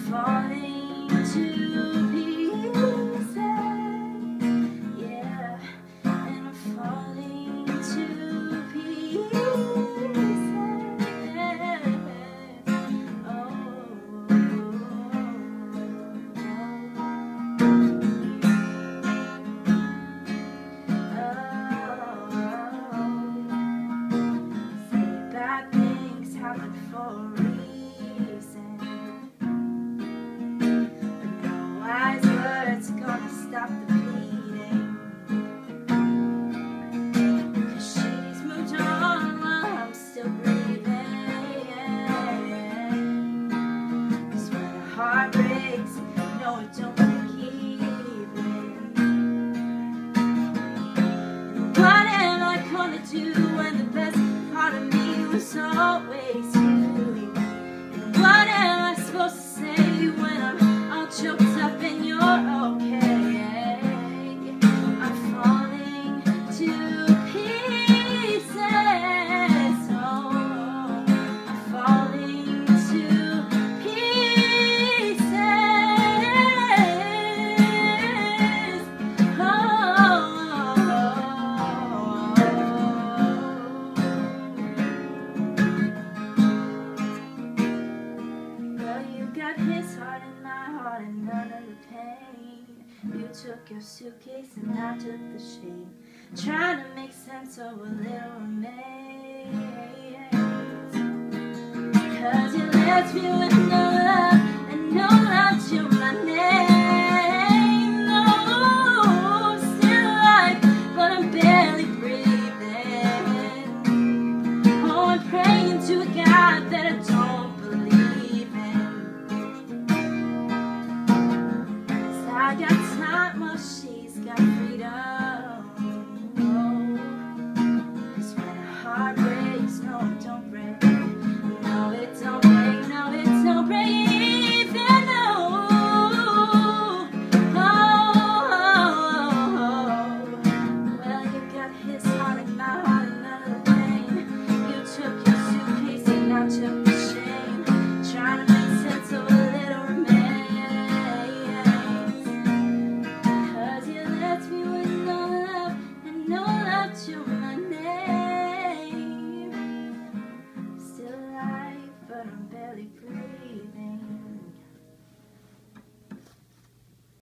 falling to pieces, yeah, and I'm falling to pieces. Say bad things happen for a reason, but no wise words gonna stop the bleeding. 'Cause she's moved on while I'm still breathing. 'Cause when a heart breaks, no, it don't keep it. What am I gonna do when the best part of me was always you? And what am I supposed to say when I'm all choked up and you're okay? I'm falling to pieces. Oh, I'm falling to pieces. Got his heart and my heart and none of the pain. You took your suitcase and I took the shame, trying to make sense of what little remains. 'Cause you left me with no love and no love to my name. No, I'm still alive, but I'm barely breathing. Oh, I'm praying to a God that I don't believe in. I got time machine.